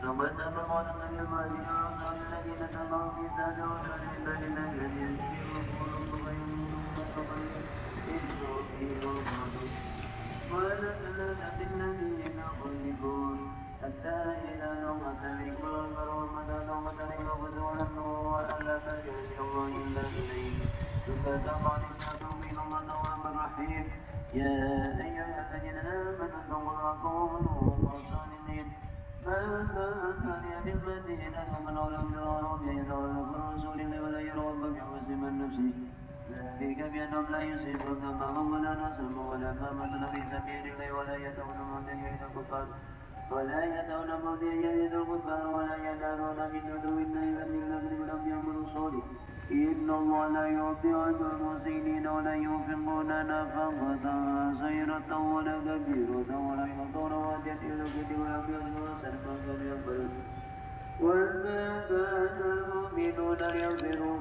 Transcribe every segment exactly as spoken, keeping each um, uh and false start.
وبدأ بقول النبي المهدي والأنصار الذين تبعوا في سادة وتعالى لله الذي يهدي ويقول خير إنه فيه وبعده ولا ثلاثة الذين خلفوا حتى إذا لغت بكم الأنصار ومدى لغت بكم فتولى النور وألا تجعل الله إلا إليه فكتب عليكم منهم التواب الرحيم يا أيها الذين آمنوا اتقوا الله وكونوا صالحين فأنت للذين آمنوا لم يروا بيدهم رسول الله ولا يروا بحسب النفس ذلك بأنهم لا يصيبون معهم ولا نصب ولا مامة في سبيل الله ولا يدعون موتى يريد الكفار ولا يدعون موتى يريد الكفار ولا يدعون من عدو الله الذين لم يعملوا صالح إن الله لا يعطي أجر المحسنين ولا ينفقون نفقة صغيرة ولا كبيرة ولا يعطون وجه إلا كتب ولم يغنوا سلفا فليقبلوا وما كان المؤمنون لينفروا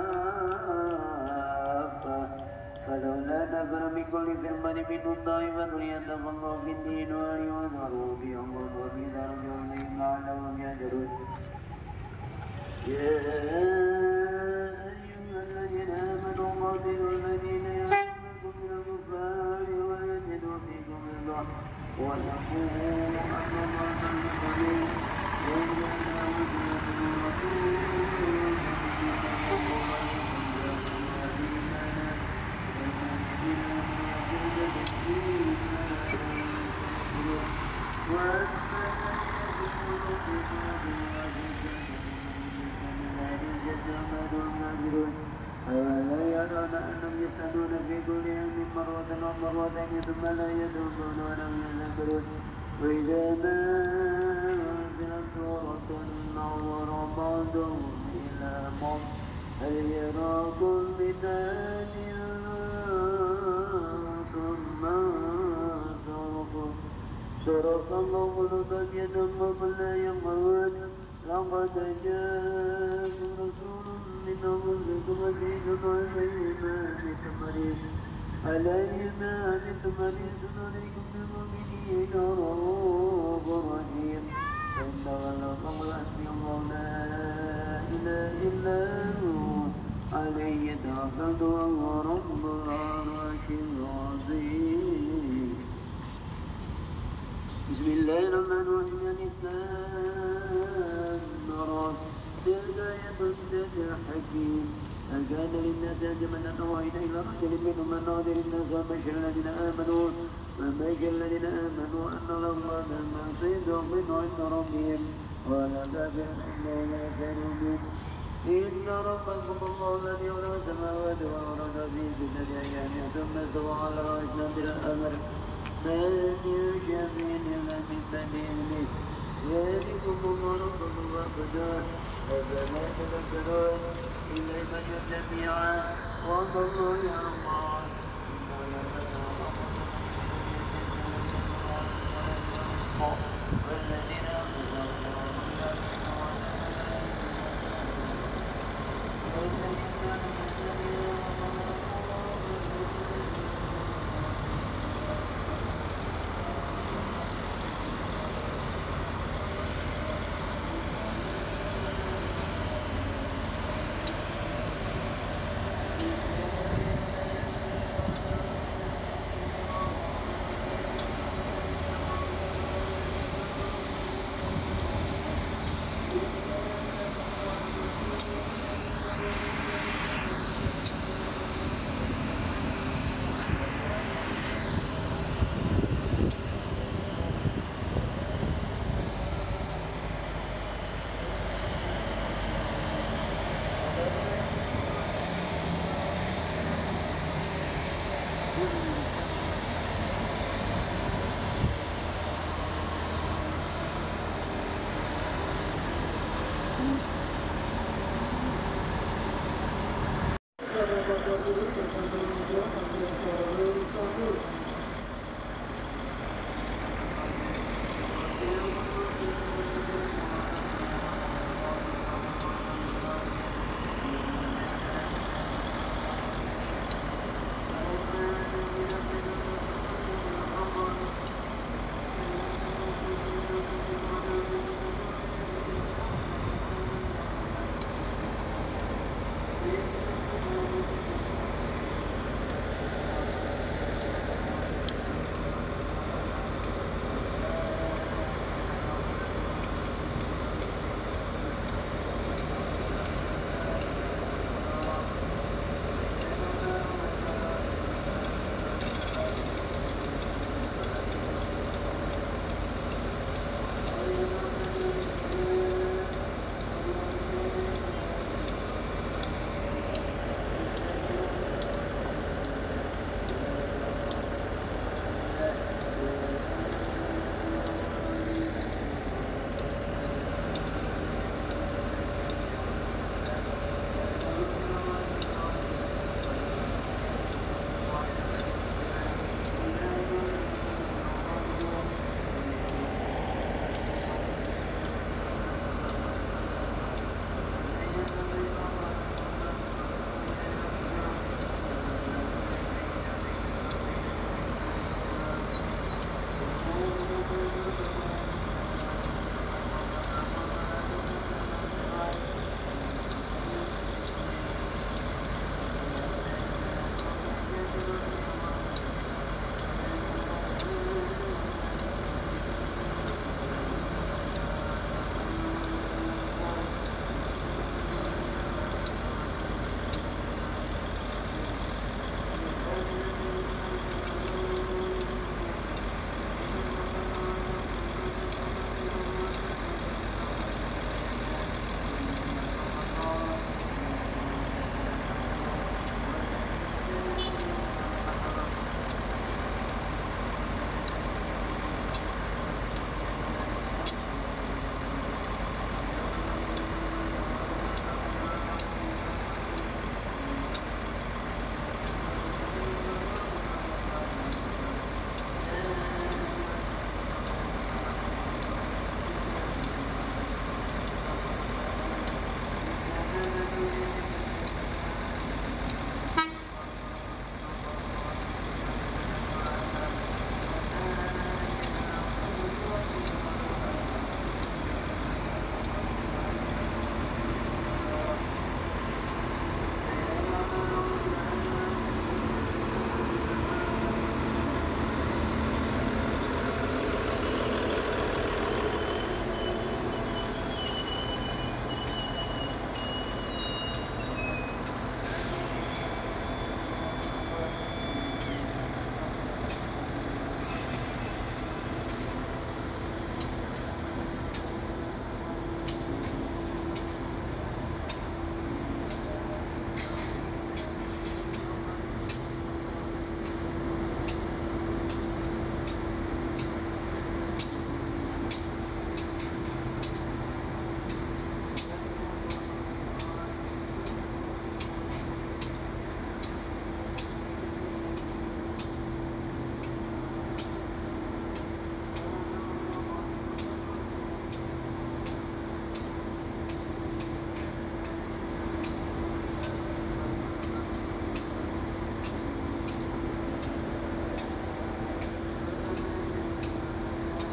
كافة فلولا نفر من كل فرقة منهم طائفة ليتفقهوا في الدين ولينذروا بهم وفي ذلك يومئذ لعلهم يهتدون يا أيها الذين آمنوا قاتلوا الذين يأمركم من الكفار ويجدوا فيكم الضعف ويقولوا أن الله سيغفر أولا يرون أنهم يفتنون في كل يوم مرة أو مرتين ثم لا يتوبون ولم يذكرون وإذا ما أنزلت سورة نظر بعضهم إلى بعض هل يراكم من أحد ثم انصرفوا صرف الله قلوبهم يدمهم لا يموت لقد جاءكم رسول من أنفسكم عزيز عليه ما عنتم حريص عليه ما عنتم حريص عليكم بالمؤمنين رؤوف رحيم فإن تولوا فقل حسبي الله لا إله إلا هو عليه توكلت وهو رب العرش العظيم بسم الله الرحمن الرحيم الإسلام تلك آية الكتاب الحكيم هل كان للناس عجبا أن أوحينا إلى رجل منهم أن أنذر الناس وبشر الذين آمنوا وبشر الذين آمنوا أن لهم عذابا صدقا من عند ربهم ولا كافر إلا لا يؤمنون إن ربكم الله الذي خلق السماوات والأرض في ستة أيام ثم استوى على العرش يدبر الأمر ما من شفيع إلا من بإذنه ذلكم الله ربكم فاعبدوه أفلا تذكرون إليه من جميعا والله يرضى والذين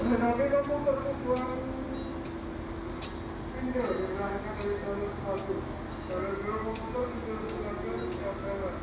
Nabi kamu berkumpul Indro dengan dari jalur satu. Kalau dua komputer di jalur satu siap lewat.